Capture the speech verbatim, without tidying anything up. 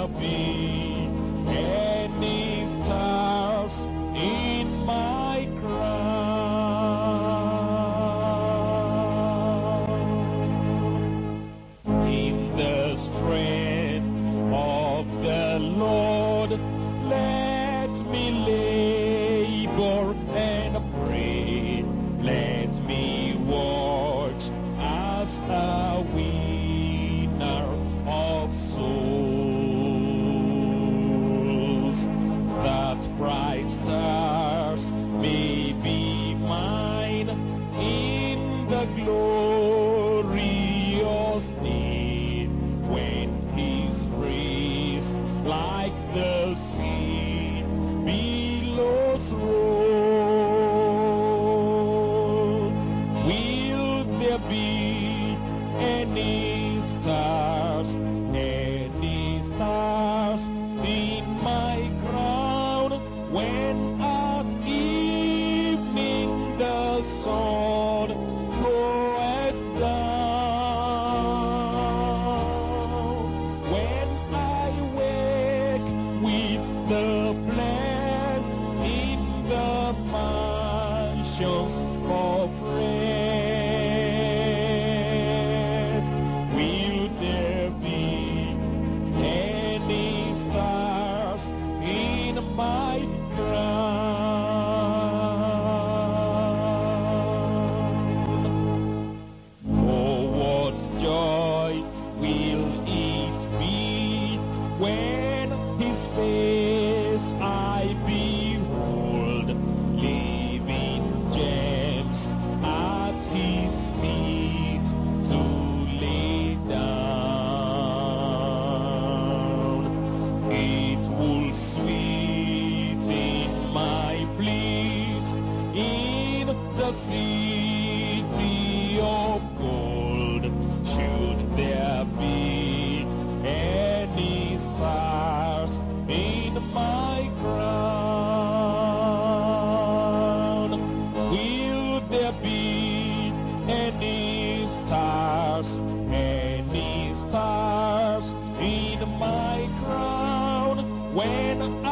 be any stars in my crown? In the strength of the Lord, let me labor and pray. Let me watch as a winner of souls, that bright stars may be mine in the glorious day, when His praise like the sea billows roll. Will there be any stars, any stars in my crown, when at evening the sun goeth down? When I wake with the blessed in the mansions of rest, will there be any stars in my crown? Oh, what joy will it be when His face I behold, living gems at His feet to lay down. It will sweeten my bliss in the city of gold. Should there be any stars in my crown? Will there be any stars, any stars in my crown, when